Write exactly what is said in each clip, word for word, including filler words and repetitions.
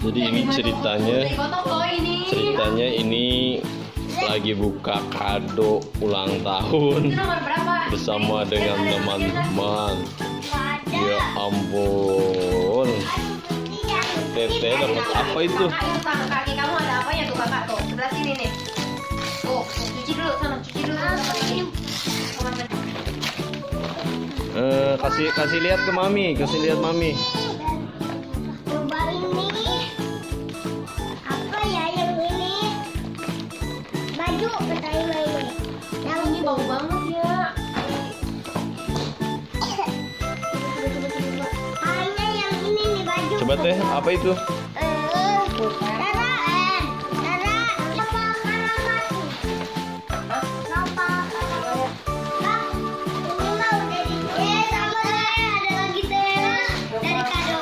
Jadi ini ceritanya, ceritanya ini lagi buka kado ulang tahun bersama dengan teman-teman. Ya ampun, Teteh dapat apa itu? Kaki kamu ada apa ya tuh kakak tuh? Sebelah sini nih. Tuh, cuci dulu sana, cuci dulu. Eh, kasih kasih lihat ke mami, kasih lihat mami. Coba ini apa ya yang ini? Baju katanya ini. Yang ini bau banget ya. Kayaknya yang ini nih baju. Coba Teh, apa itu? Eh, Dara, eh, Dara, apa karamat? Apa? Ah, ini mah udah di eh sama Teh, ada lagi Teh dari kado.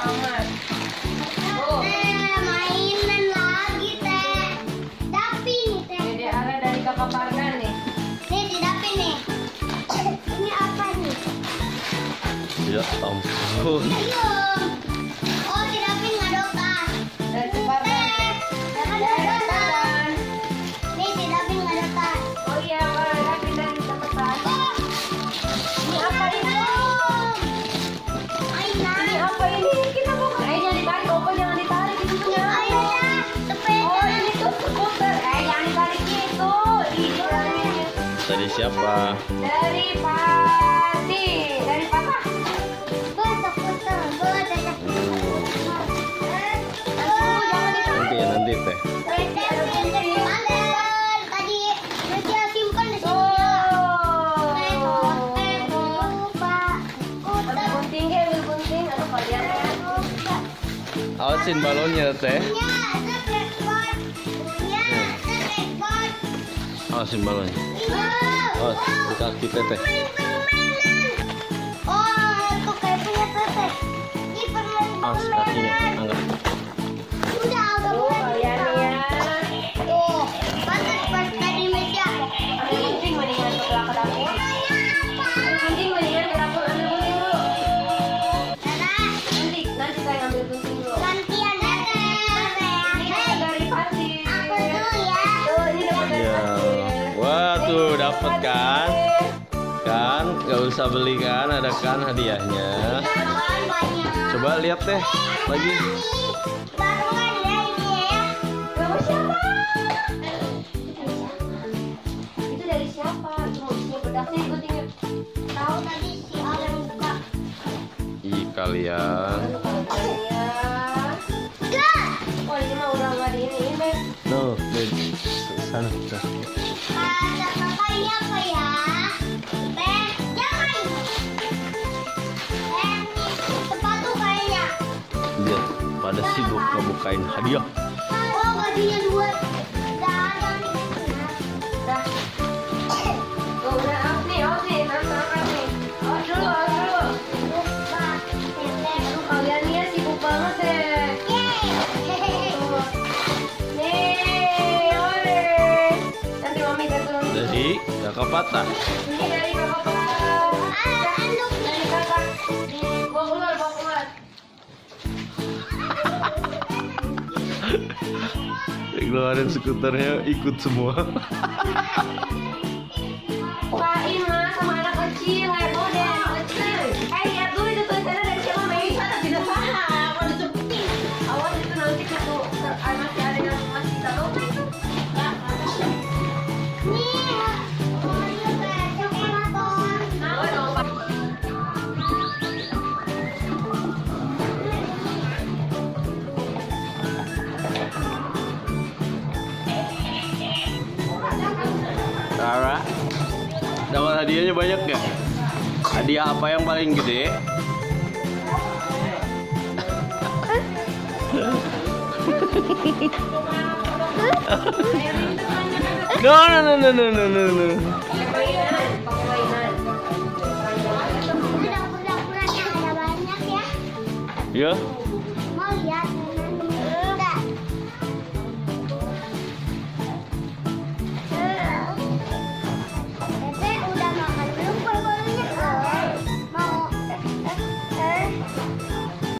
Eh, mainan lagi Teh. Dapi nih Teh. Dede Ara dari kakak Pargan nih. Nih di dapi nih. Ini apa nih? Ya ampun. Ayo. Oh, di dapi ngadokan. Dari Pargan. Dari Pargan. Nih di dapi ngadokan. Oh iya, kalau dari dari Pargan. Ini apa ini? Ini apa ini? Kita mau eh jangan ditarik, Opo jangan ditarik itu punya. Oh ini tuh skuter. Eh jangan ditarik gitu. Itu Dari siapa? dari Pati, dari Papa. Nanti ya nanti Teh. Awasin balonnya Teh. Awasin balonnya. Awas di kaki Teteh. Oh, itu kayak punya Teteh. Ini permen Awas kakinya, angkat. Udah, udah Tuh mulai kalian bisa. nih ya. Tuh, pantas pas tadi meja. Ambil gunting mendingan sebelah ke dapur. Ambil gunting mendingan ke dapur, ambil gunting dulu. Dara, Nanti, nanti saya ngambil gunting dulu. gantian Teteh. Ini dapat dari Pati. Aku dulu ya. Tuh, ini dapat dari Ya. Pati. Wah tuh dapat kan? Kan nggak usah beli kan, ada kan hadiahnya. Barongan banyak. Coba lihat Teh lagi. Barongan ya ini ya. Kamu siapa? Itu dari siapa? Cuma isinya bedak sih guntingnya. Tahu tadi si orang buka. Ih kalian. Ya. Dah. Oh ini mah udah nggak di ini, Mek. No, di sana. sana. Kata kakak ini apa ya? Teh, jangan. Eh, sepatu kayaknya. Dia pada sibuk ngebukain hadiah. Oh, bajunya dua. Dah, dah. Dah. Tuh udah out nih, out nih, nanti angkat nih. Out dulu, out dulu. Lupa. Teteh. Aduh kalian nih ya sibuk banget deh. Yeay. Tuh. Nih, oleh. Nanti mami ganti mami. Jadi kakak patah. Ini dari kakak Pak. Ah, anduk nih. Dari kakak. Di bawa keluar, bawa keluar. Keluarin skuternya ikut semua. Bukain mas sama anak kecil, heboh deh anak kecil. Eh lihat dulu itu tulisannya dari siapa Mei? Saya tidak paham. Mau disebutin. Awas itu nanti itu ter- masih ada yang masih kita tahu kan itu? Ya, Nih. Oh, iya, Teh. Coklat. Nah, dong Pak. Tara, dapat hadiahnya banyak nggak? Hadiah apa yang paling gede? No no no no no no no no. Mainan, pakai mainan. Udah, udah, udah. Ada banyak ya. Ya, Mau lihat?